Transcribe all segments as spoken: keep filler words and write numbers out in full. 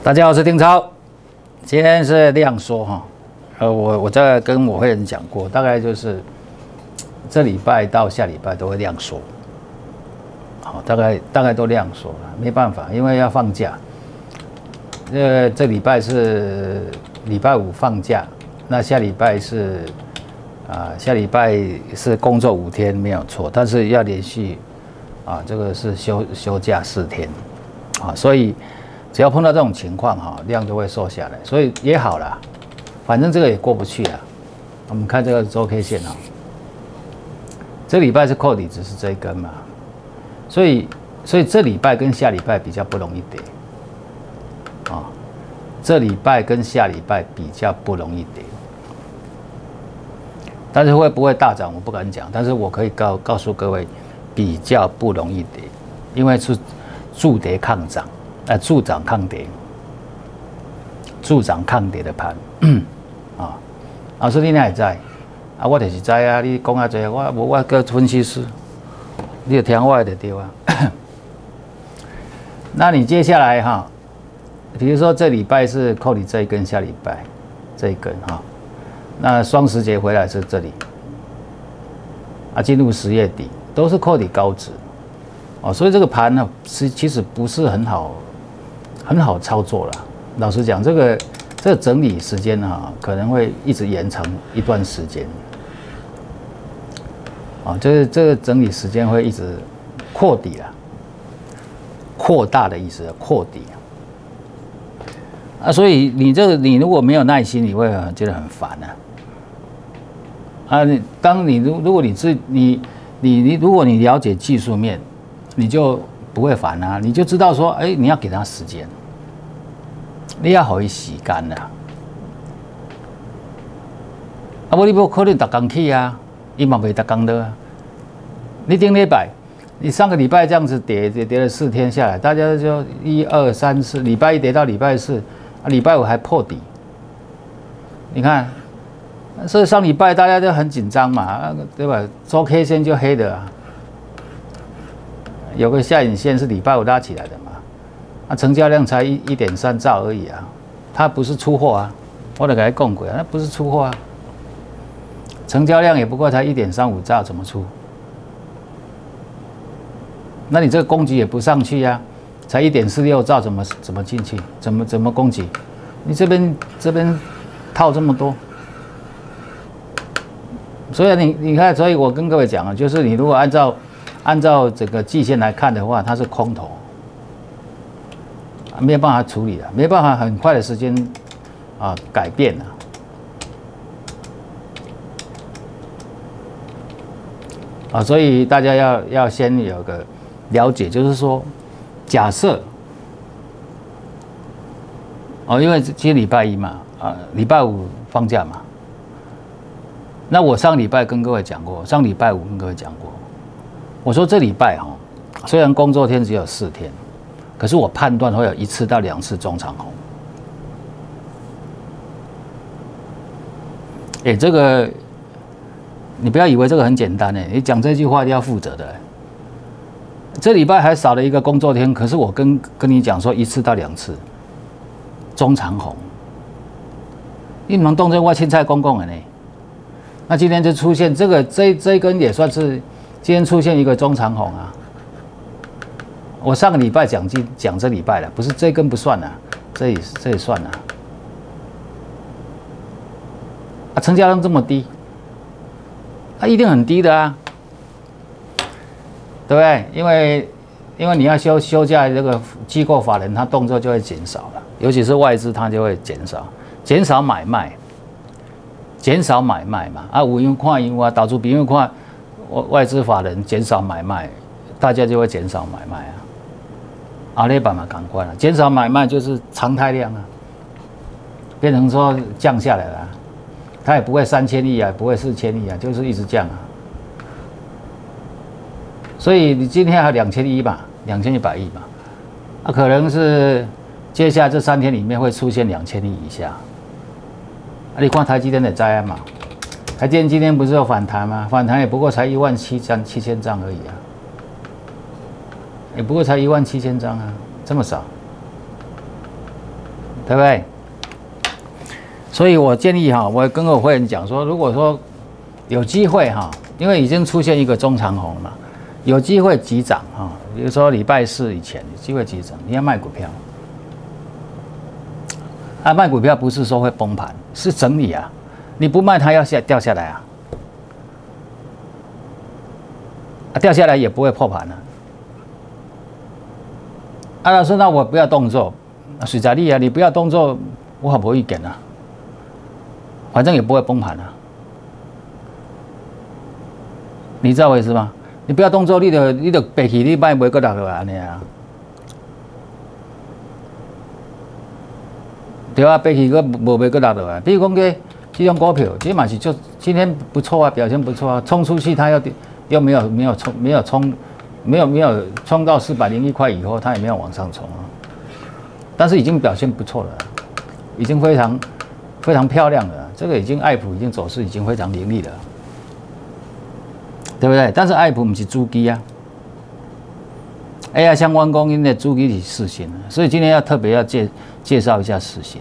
大家好，我是丁超，今天是量缩哈，呃，我我在跟我会员讲过，大概就是这礼拜到下礼拜都会量缩，好，大概大概都量缩了，没办法，因为要放假，呃，这礼拜是礼拜五放假，那下礼拜是啊、呃，下礼拜是工作五天没有错，但是要连续啊，这个是休休假四天，啊，所以。只要碰到这种情况哈，量就会缩下来，所以也好啦，反正这个也过不去啊。我们看这个周 K 线哈，这礼拜是扣底值是这一根嘛，所以所以这礼拜跟下礼拜比较不容易跌啊，这礼拜跟下礼拜比较不容易跌，但是会不会大涨我不敢讲，但是我可以告告诉各位，比较不容易跌，因为是助跌抗涨。呃，助涨抗跌，助涨抗跌的盘，啊，老师你哪会知？啊，我就是知啊，你讲啊这，我无我个分析师，你就听我的就对啊。那你接下来哈，比如说这礼拜是扣你这一根，下礼拜这一根哈，那双十节回来是这里，啊，进入十月底都是扣底高值，哦，所以这个盘呢是其实不是很好。很好操作了，老实讲，这个这个整理时间哈，可能会一直延长一段时间，啊，就是这个整理时间会一直扩底了，扩大的意思，扩底啊，所以你这个你如果没有耐心，你会觉得很烦啊，啊，你当你如如果你自你你你如果你了解技术面，你就不会烦啊，你就知道说，哎，你要给他时间，你要给他时间啦。啊，无你不可能逐天去啊，伊嘛袂逐天的啊。你顶礼拜，你上个礼拜这样子跌跌跌了四天下来，大家就一二三四，礼拜一跌到礼拜四，啊，礼拜五还破底。你看，所以上礼拜大家就很紧张嘛，对吧？周 K 线就黑的啊。有个下影线是礼拜五拉起来的嘛，啊，成交量才一一点三兆而已啊，它不是出货啊，我得给他讲过啊，那不是出货啊，成交量也不过才一点三五兆，怎么出？那你这个攻击也不上去啊，才一点四六兆，怎么怎么进去？怎么怎么攻击？你这边这边套这么多，所以你你看，所以我跟各位讲啊，就是你如果按照按照整个季线来看的话，它是空头，没有办法处理了，没办法很快的时间啊改变了。啊，所以大家要要先有个了解，就是说，假设哦，因为今天礼拜一嘛，啊，礼拜五放假嘛，那我上礼拜跟各位讲过，上礼拜五跟各位讲过。我说这礼拜哈，虽然工作天只有四天，可是我判断会有一次到两次中长红。哎、欸，这个你不要以为这个很简单哎，你讲这句话要负责的。这礼拜还少了一个工作天，可是我跟跟你讲说一次到两次中长红，你能动这我青菜公公的呢？那今天就出现这个这这一根也算是。今天出现一个中长红啊！我上个礼拜讲讲讲这礼拜了，不是这根不算啊，这也这也算啊。啊，成交量这么低，它、啊、一定很低的啊，对不对？因为因为你要休休假，这个机构法人他动作就会减少了，尤其是外资它就会减少，减少买卖，减少买卖嘛。啊，有因看因啊，导出比因看。外资法人减少买卖，大家就会减少买卖啊。阿里巴巴赶快了，减少买卖就是常态量啊，变成说降下来了、啊，它也不会三千亿啊，不会四千亿啊，就是一直降啊。所以你今天还有两千亿吧，两千一百亿嘛，啊，可能是接下来这三天里面会出现两千亿以下。啊，你看台积电的灾案嘛。台积电今天不是有反弹吗？反弹也不过才一万七张七千张而已啊，也不过才一万七千张啊，这么少。 对不对？所以我建议哈，我跟我会员讲说，如果说有机会哈，因为已经出现一个中长红了嘛，有机会急涨哈，比如说礼拜四以前有机会急涨，你要卖股票。啊，卖股票不是说会崩盘，是整理啊，你不卖它要下掉下来啊，啊掉下来也不会破盘啊。啊，老师，那我不要动作，水在力啊，你不要动作，我好不会减啊，反正也不会崩盘啊。你知道我意思吗？你不要动作，你就你就背起，你卖袂个落落来安尼啊。对啊，背起个无袂个落落来。比如讲个这种股票，这嘛是就今天不错啊，表现不错啊，冲出去它又又没有没有冲没有冲。没有没有冲到四百零一块以后，它也没有往上冲啊，但是已经表现不错了，已经非常非常漂亮了。这个已经爱普已经走势已经非常凌厉了，对不对？但是爱普不是主机啊 ，A I 相关供应的主机是世芯，所以今天要特别要介介绍一下世芯，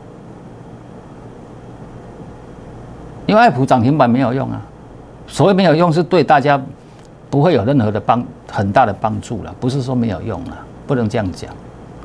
因为爱普涨停板没有用啊，所谓没有用是对大家。不会有任何的帮很大的帮助了，不是说没有用了，不能这样讲。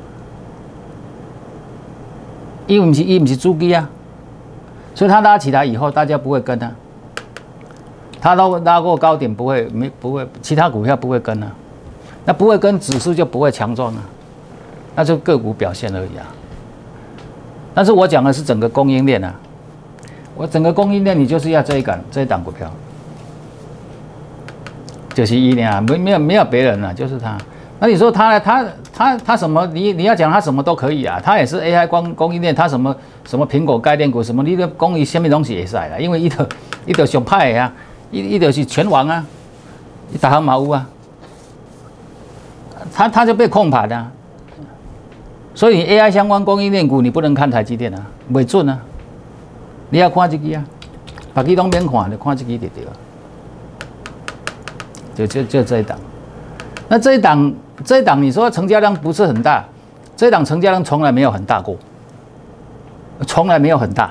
因为不是因为不是主机啊，所以它拉起来以后，大家不会跟啊。它拉拉过高点不会没不会，其他股票不会跟啊，那不会跟指数就不会强壮啊，那就个股表现而已啊。但是我讲的是整个供应链啊，我整个供应链你就是要这一档这一档股票。就是一年啊，没没有没有别人了、啊，就是他。那你说他呢？他他他什么？你你要讲他什么都可以啊，他也是 A I 光供应链，他什么什么苹果概念股什么，你的供应什么东西也是啦，因为一头一头上派啊，一一头是拳王啊，一打航马屋啊，他他就被控盘啊。所以 A I 相关供应链股你不能看台积电啊，袂准啊，你要看这个啊，别个拢免看，就看这个就对了。就就就这一档，那这一档这一档，你说成交量不是很大，这一档成交量从来没有很大过，从来没有很大，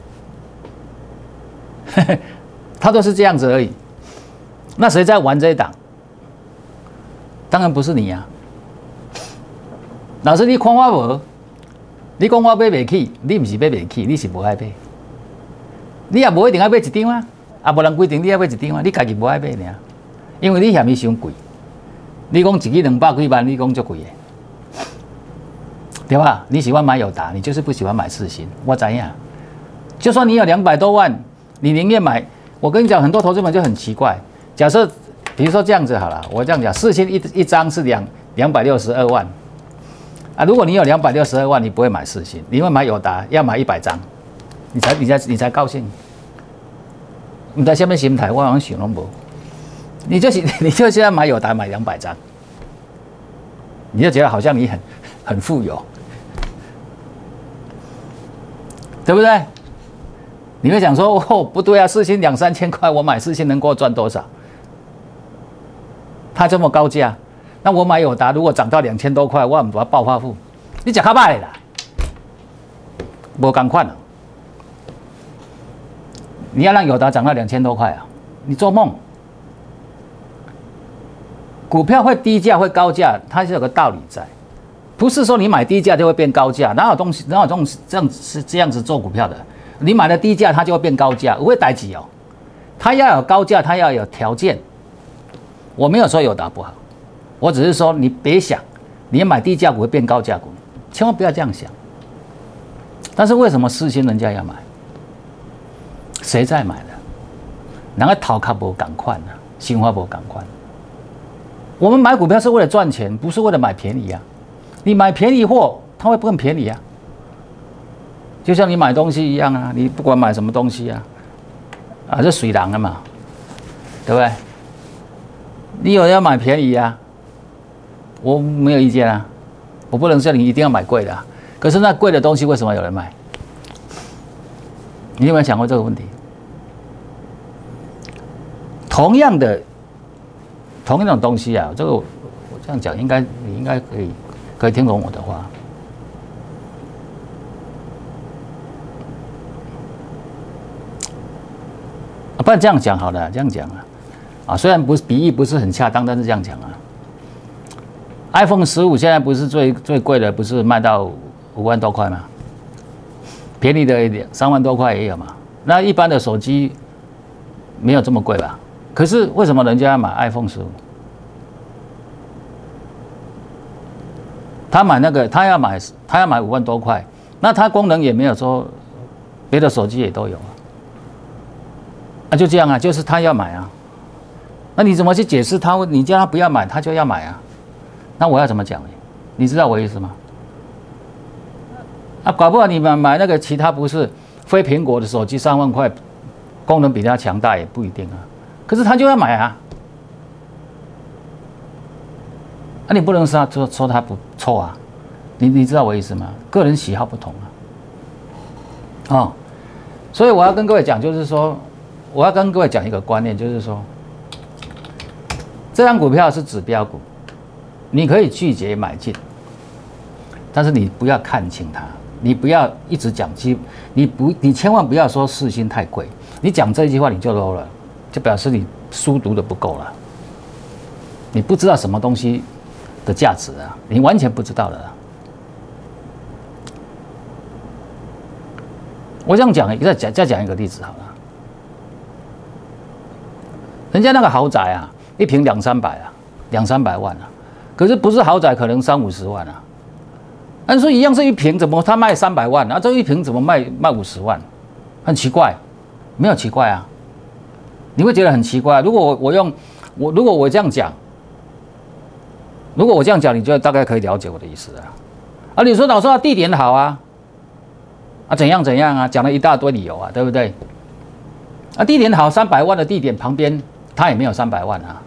它都是这样子而已。那谁在玩这一档？当然不是你啊！老师，你看我无？你讲我买袂起，你不是买袂起，你是无爱买。你也无一定要买一张啊，啊，无人规定你要买一张啊，你家己无爱买尔。因为你嫌伊伤贵，你讲一支两百几万，你讲足贵的，对吧？你喜欢买友达，你就是不喜欢买世芯。我知影，就算你有两百多万，你宁愿买。我跟你讲，很多投资者就很奇怪。假设比如说这样子好了，我这样讲，世芯一一张是两两百六十二万啊。如果你有两百六十二万，你不会买世芯，你会买友达，要买一百张，你才你才你才高兴。你在下面心态，我好像想拢无。你就是你就现在买友达买两百张，你就觉得好像你很很富有，对不对？你会想说哦，不对啊，世芯两三千块，我买世芯能给我赚多少？它这么高价，那我买友达如果涨到两千多块，我唔要暴发户？你讲较歹啦，无同款啊！你要让友达涨到两千多块啊？你做梦！股票会低价会高价，它是有个道理在，不是说你买低价就会变高价，哪有东西哪有这种这样是这样子做股票的？你买了低价，它就会变高价，不会代志哦。它要有高价，它要有条件。我没有说友达不好，我只是说你别想你买低价股会变高价股，千万不要这样想。但是为什么世芯人家要买？谁在买的？人家头壳无同款啊，想法无同款。我们买股票是为了赚钱，不是为了买便宜啊！你买便宜货，它会更便宜啊。就像你买东西一样啊，你不管买什么东西啊，啊，这水人啊嘛，对不对？你有人要买便宜啊，我没有意见啊，我不能叫你一定要买贵的、啊。可是那贵的东西为什么有人买？你有没有想过这个问题？同样的。同一种东西啊，这个 我, 我这样讲，应该你应该可以可以听懂我的话。 不然这样讲好了，这样讲啊，啊，虽然不是比喻不是很恰当，但是这样讲啊。iPhone 十五现在不是最最贵的，不是卖到五万多块吗？便宜的一点，三万多块也有嘛。那一般的手机没有这么贵吧？可是为什么人家要买 iPhone 十五？他买那个，他要买，他要买五万多块，那他功能也没有说别的手机也都有啊。啊，就这样啊，就是他要买啊。那你怎么去解释他？你叫他不要买，他就要买啊。那我要怎么讲呢？你知道我意思吗？啊，搞不好你买买那个其他不是非苹果的手机，三万块，功能比它强大也不一定啊。可是他就要买啊。啊，你不能说说说他不错啊，你你知道我意思吗？个人喜好不同啊。哦，所以我要跟各位讲，就是说，我要跟各位讲一个观念，就是说，这张股票是指标股，你可以拒绝买进，但是你不要看轻它，你不要一直讲基，你不，你千万不要说世芯太贵，你讲这句话你就 low 了，就表示你书读的不够了，你不知道什么东西的价值啊，你完全不知道的啊。我这样讲，再讲再讲一个例子好了。人家那个豪宅啊，一平两三百啊，两三百万啊，可是不是豪宅，可能三五十万啊。按说一样是一平，怎么他卖三百万啊？这一平怎么卖卖五十万？很奇怪，没有奇怪啊。你会觉得很奇怪。如果我我用我如果我这样讲。如果我这样讲，你就大概可以了解我的意思了。啊，你说老师啊，地点好啊，啊怎样怎样啊，讲了一大堆理由啊，对不对？啊，地点好，三百万的地点旁边，它也没有三百万啊。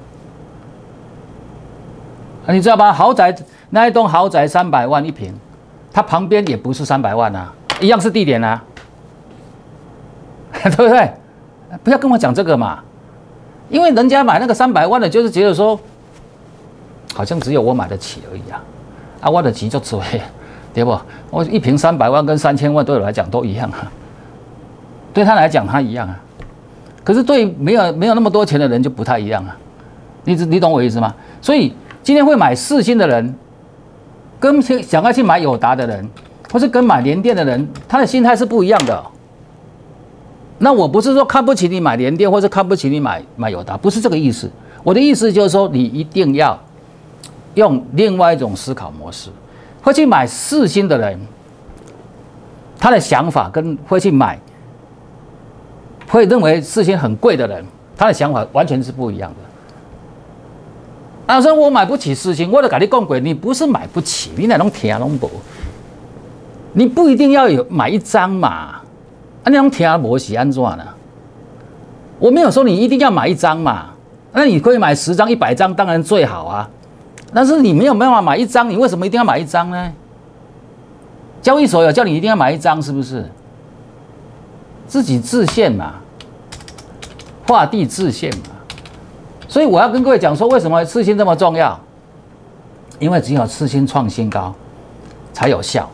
啊，你知道吧？豪宅那一栋豪宅三百万一平，它旁边也不是三百万啊，一样是地点啊，对不对？不要跟我讲这个嘛，因为人家买那个三百万的，就是觉得说。好像只有我买得起而已啊！啊，我的急就追，对不？我一瓶三百万跟三千万对我来讲都一样啊，对他来讲他一样啊。可是对没有没有那么多钱的人就不太一样啊。你你懂我意思吗？所以今天会买世芯的人，跟想要去买友达的人，或是跟买联电的人，他的心态是不一样的。那我不是说看不起你买联电，或是看不起你买买友达，不是这个意思。我的意思就是说，你一定要。用另外一种思考模式，会去买世芯的人，他的想法跟会去买，会认为世芯很贵的人，他的想法完全是不一样的。他说我买不起世芯，我就跟你讲过，你不是买不起，你那种听拢无，你不一定要有买一张嘛，啊那种听无是安怎呢？我没有说你一定要买一张嘛，那你可以买十张、一百张，当然最好啊。但是你没有办法买一张，你为什么一定要买一张呢？交易所有叫你一定要买一张，是不是？自己自限嘛，画地自限嘛。所以我要跟各位讲说，为什么世芯这么重要？因为只有世芯创新高才有效，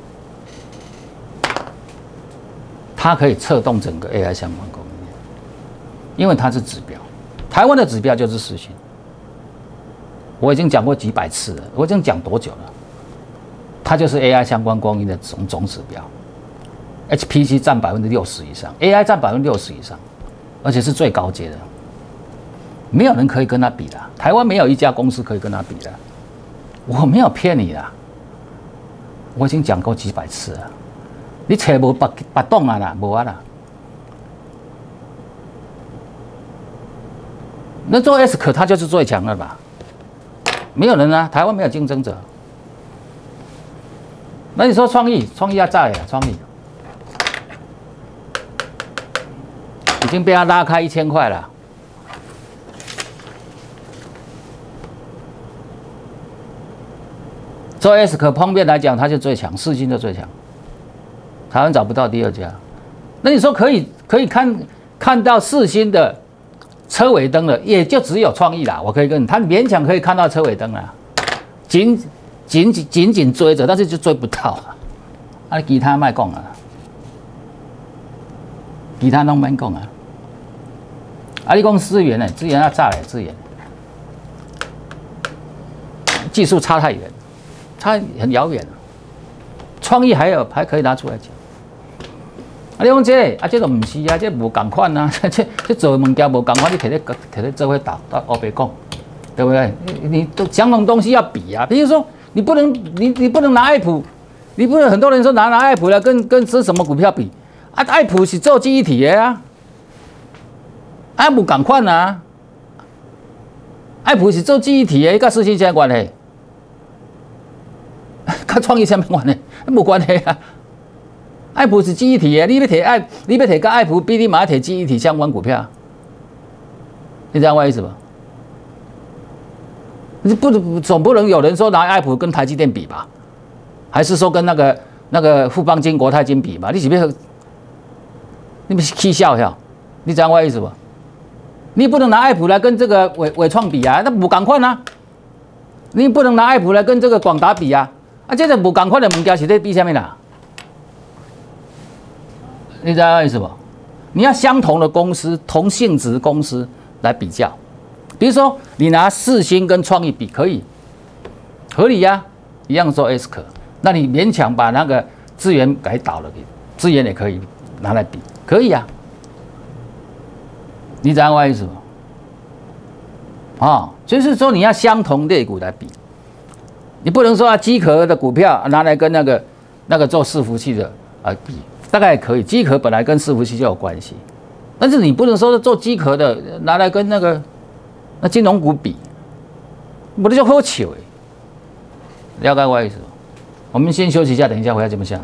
它可以策动整个 A I 相关供应链，因为它是指标。台湾的指标就是世芯。我已经讲过几百次了，我已经讲多久了？它就是 A I 相关供应的总总指标 ，H P C 占百分之六十以上 ，A I 占百分之六十以上，而且是最高阶的，没有人可以跟它比的。台湾没有一家公司可以跟它比的，我没有骗你啦，我已经讲过几百次了，你找无别别动啊啦，无啊啦。那做 S 可它就是最强了吧？没有人啊，台湾没有竞争者。那你说创意，创意要在啊，创意已经被他拉开一千块了。做 S 可方面来讲，它就最强，世芯就最强，台湾找不到第二家。那你说可以可以看看到世芯的车尾灯了，也就只有创意啦。我可以跟你，他勉强可以看到车尾灯啦，紧紧紧紧紧追着，但是就追不到啊。啊，其他卖讲啊，其他拢免讲啊。 啊，你讲资源呢？资源要炸嘞，资源技术差太远，差很遥远。创意还有还可以拿出来讲。啊，你讲这啊，这个唔是啊，这无共款啊，这这做物件无共款，你摕咧摕咧做伙打打黑白讲，对不对？你你都相同东西要比啊，比如说你不能你你不能拿爱普，你不能很多人说拿拿爱普来跟跟这什么股票比啊？爱普是做记忆体的啊，爱普共款啊，爱普是做记忆体的，跟四星啥关系？跟创意啥物关系？无关系啊。爱普是记忆体的，你要摕爱，你要摕跟爱普比，你马上摕记忆体相关股票，你知道我意思吧？你不总不能有人说拿爱普跟台积电比吧？还是说跟那个那个富邦金、国泰金比吧？你是不是？你不是气笑笑？你知道我意思吧？你不能拿爱普来跟这个伟伟创比啊，那不同款啊！你不能拿爱普来跟这个广达比啊，啊，这个不同款的物件是在比什么啦？你知道我意思不？你要相同的公司、同性质公司来比较，比如说你拿世芯跟创意比，可以，合理呀、啊，一样做 S 可，那你勉强把那个资源改倒了，资源也可以拿来比，可以啊。你知道我意思不？啊，就是说你要相同类股来比，你不能说啊机壳的股票拿来跟那个那个做伺服器的啊比。大概可以，机壳本来跟伺服器就有关系，但是你不能说做机壳的拿来跟那个那金融股比，不就好笑哎？了解我意思？我们先休息一下，等一下回来怎么想？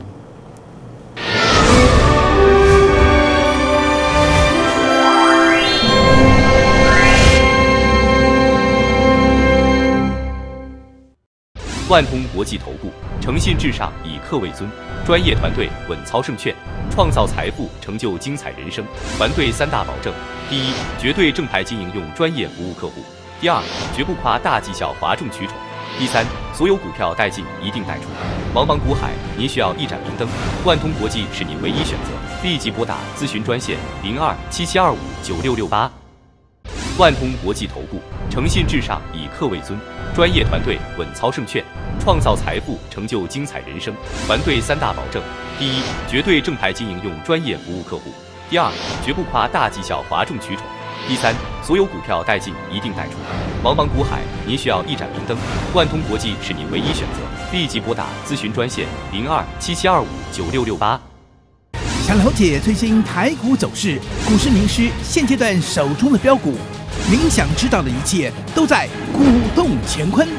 万通国际投顾，诚信至上，以客为尊，专业团队稳操胜券，创造财富，成就精彩人生。团队三大保证：第一，绝对正牌经营，用专业服务客户；第二，绝不夸大绩效，哗众取宠；第三，所有股票带进一定带出。茫茫股海，您需要一盏明灯，万通国际是您唯一选择。立即拨打咨询专线零二七七二五九六六八。万通国际投顾，诚信至上，以客为尊，专业团队稳操胜券，创造财富，成就精彩人生。团队三大保证：第一，绝对正牌经营，用专业服务客户；第二，绝不夸大绩效，哗众取宠；第三，所有股票带进一定带出。茫茫股海，您需要一盏明灯，万通国际是您唯一选择。立即拨打咨询专线零二七七二五九六六八。 想了解最新台股走势，股市名师现阶段手中的标股，您想知道的一切都在股动乾坤。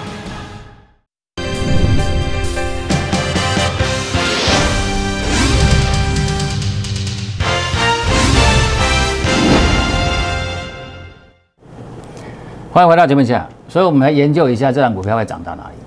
欢迎回到节目下，所以我们来研究一下这档股票会涨到哪里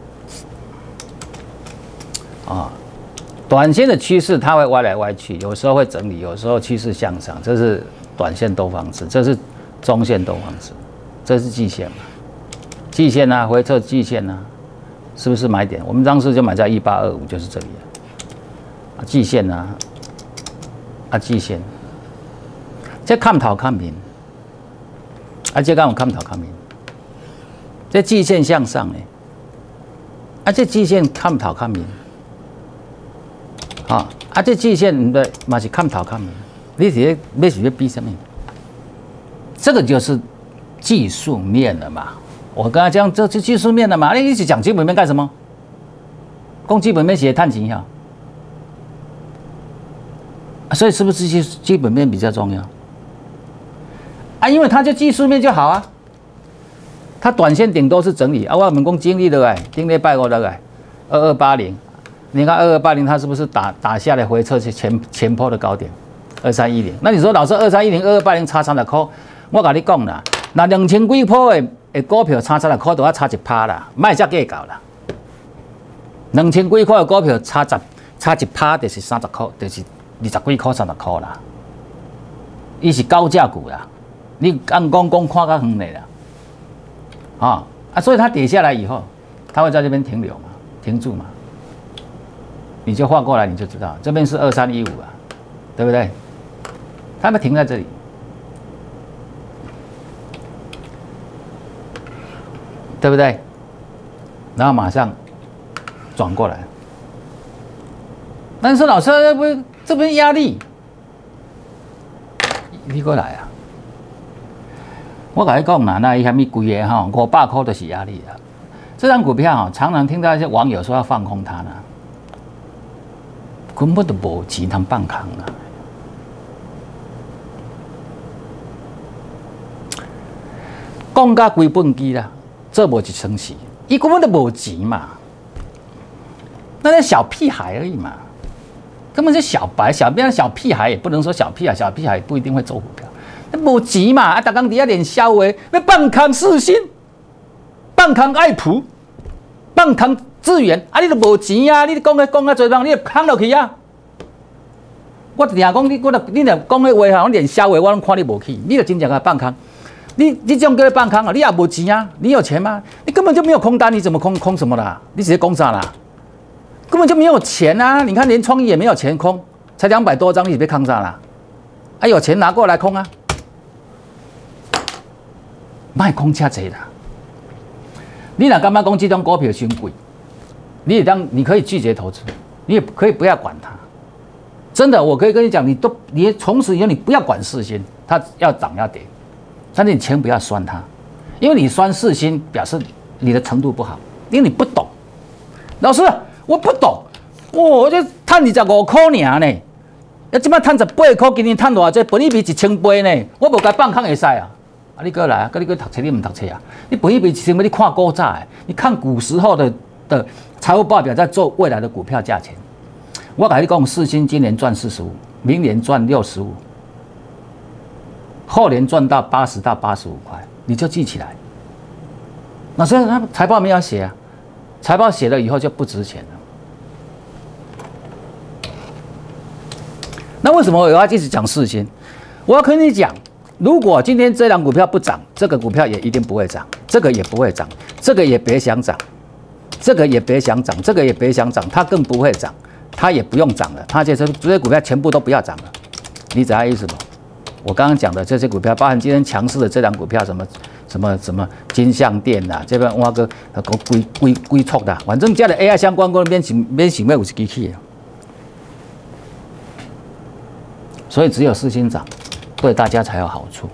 啊？短线的趋势它会歪来歪去，有时候会整理，有时候趋势向上，这是短线多方式，这是中线多方式，这是季线嘛？季线啊，回测季线啊，是不是买点？我们当时就买在一八二五，就是这里啊。季线啊，啊季线，这看头看平，啊这刚有看头看平，这季线向上呢，啊这季线看头看平。啊！啊，这季线唔对，嘛是看头看面。你是要是要比什么？这个就是技术面了嘛。我刚才讲这是技术面的嘛。你一直讲基本面干什么？讲基本面写探钱哈。所以是不是基基本面比较重要？啊，因为它就技术面就好啊。它短线顶多是整理啊。我们讲经历的哎，经历拜过的哎，二二八零。你看二二八零，它是不是打打下来回撤是前前波的高点二三一零？那你说老师二三一零、二二八零差三十块，我跟你讲啦，那两千几波的的股票差三十块都要差一趴啦，卖再计较啦。两千几块的股票差十差一趴就是三十块，就是二十几块、三十块啦。伊是高价股啦，你按讲讲看较远的啦，啊啊，所以它跌下来以后，它会在这边停留嘛，停住嘛。你就画过来，你就知道这边是二三一五啊，对不对？它们停在这里， 对不对？然后马上转过来。但是老师，这不这边压力，你过来啊！我跟你讲啦，那虾米贵的哈，五百块就是压力了。这张股票哈，常常听到一些网友说要放空它呢，根本都无钱通放空啊。讲甲归本机啦，这无一成事，伊根本都无钱嘛，那是小屁孩而已嘛。根本是小白，小边小屁孩也不能说小屁孩，小屁孩不一定会做股票，那无钱嘛，啊，大家底下练销话，要放空四星，放空爱普，放空资源，啊，你都无钱啊，你讲个讲啊最棒，你空落去啊。我听讲你，我你若讲个话，我练销话，我拢看你无去，你就真正个放空。你你这种叫放空啊，你也无钱啊，你有钱吗？你根本就没有空单，你怎么空空什么啦？你直接空啥啦？根本就没有钱啊！你看，连创意也没有钱空，才两百多张，你别空啥啦？啊，有钱拿过来空啊！卖空车贼啦！你若干嘛讲这种股票伤贵，你也当你可以拒绝投资，你也可以不要管它。真的，我可以跟你讲，你都你从此以后你不要管世芯，它要涨要跌，但是你钱不要酸它，因为你酸世芯表示你的程度不好，因为你不懂。老师。我不懂，我就赚二十五块尔呢，啊，即摆赚十八块，今年赚偌济，本益比一千倍呢，我无该放空会使啊！啊，你过来啊，跟你去读册，你唔读册啊？你本益比一千倍，你看股价诶，你看古时候的的财务报表，在做未来的股票价钱。我跟你讲，世芯今年赚四十五，明年赚六十五，后年赚到八十到八十五块，你就记起来。老师，他财报没有写啊，财报写了以后就不值钱了。那为什么我要一直讲世芯？我要跟你讲，如果今天这档股票不涨，这个股票也一定不会涨，这个也不会涨，这个也别想涨，这个也别想涨，这个也别想涨，它更不会涨，它也不用涨了，它这些这些股票全部都不要涨了。你知道意思吗？我刚刚讲的这些股票，包含今天强势的这档股票，什么什么什么金像电呐、啊，这边挖个规规规错的，反正这的 A I 相关股免想免想要有一支起。所以只有世芯涨，对大家才有好处。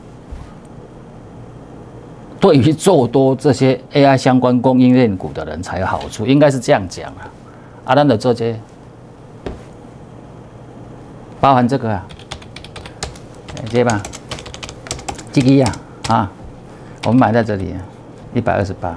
对于做多这些 A I 相关供应链股的人才有好处，应该是这样讲啊。阿兰的做这，包含这个啊，这吧，这个呀啊，我们买在这里，一百二十八。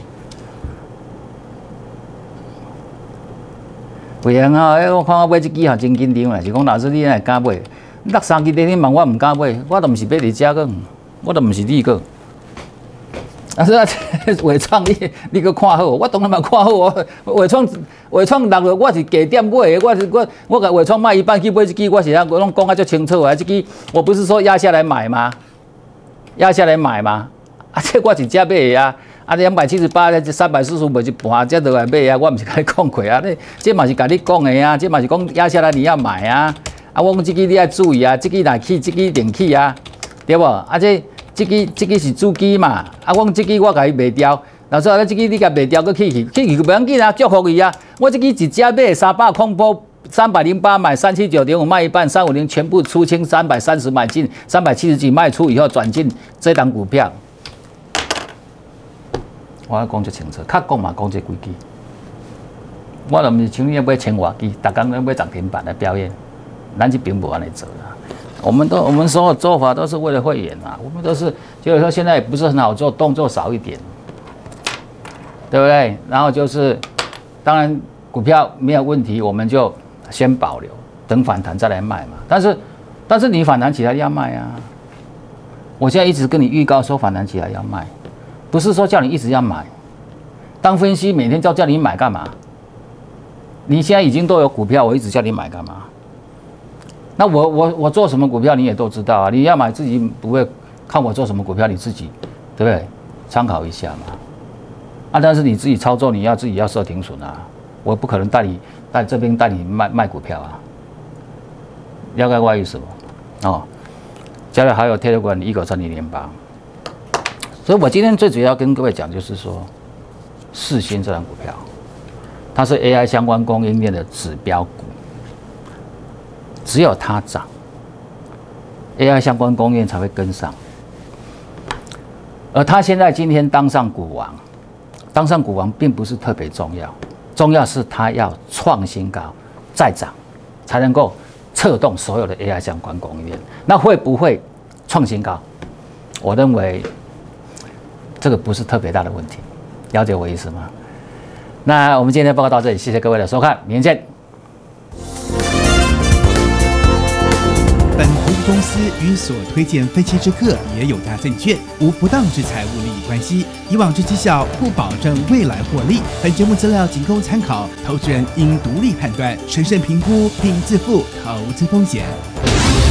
为然啊，我看我买这支啊真紧张啊，是讲老师你哪会敢买？落三支跌停问我唔敢买，我都唔是买你遮个，我都唔是你个。啊，说伟创你你个看好，我当然嘛看好哦。伟创伟创落落，我是低点买的，我是我我甲伟创卖一半去买这支，我是啊，我拢讲啊足清楚啊。这支我不是说压下来买吗？压下来买吗？啊，这我是遮买的啊。啊，两百七十八，这三百四十五一半，这落来买啊，我唔是甲你讲过啊。你这嘛是甲你讲的啊，这嘛是讲压下来你要买啊。啊，我讲这支你要注意啊，这支若起，这支一定起啊，对不？啊，这这支这支是主机嘛，啊，我这支我甲伊卖掉，老师啊，这支你甲卖掉，佮起去，起去不要紧啊，祝福伊啊。我这支一只买三百空波，三百零八买，三七九点五卖一半，三五零全部出清，三百三十买进，三百七十几卖出以后转进这档股票。我要讲就清楚，较讲嘛讲这几支，我都毋是像你买千外支，逐工咧买涨停板来表演。咱这并不按你走啦，我们都我们所有做法都是为了会员啊，我们都是就是说现在也不是很好做，动作少一点，对不对？然后就是当然股票没有问题，我们就先保留，等反弹再来卖嘛。但是但是你反弹起来要卖啊！我现在一直跟你预告说反弹起来要卖，不是说叫你一直要买。当分析每天就叫你买干嘛？你现在已经都有股票，我一直叫你买干嘛？那我我我做什么股票你也都知道啊，你要买自己不会看我做什么股票，你自己对不对？参考一下嘛。啊，但是你自己操作你要自己要设停损啊，我不可能带你带这边带你卖卖股票啊。了解我意思不？哦，加了还有 Telegram 一九三零零八，所以我今天最主要跟各位讲就是说， 世芯这档股票，它是 A I 相关供应链的指标股，只有它涨 ，A I 相关供应链才会跟上。而它现在今天当上股王，当上股王并不是特别重要，重要是它要创新高再涨，才能够策动所有的 A I 相关供应链。那会不会创新高？我认为这个不是特别大的问题，了解我意思吗？那我们今天的报告到这里，谢谢各位的收看，明天见。 本投资公司与所推荐分期之客也有大证券无不当之财务利益关系，以往之绩效不保证未来获利。本节目资料仅供参考，投资人应独立判断、审慎评估并自负投资风险。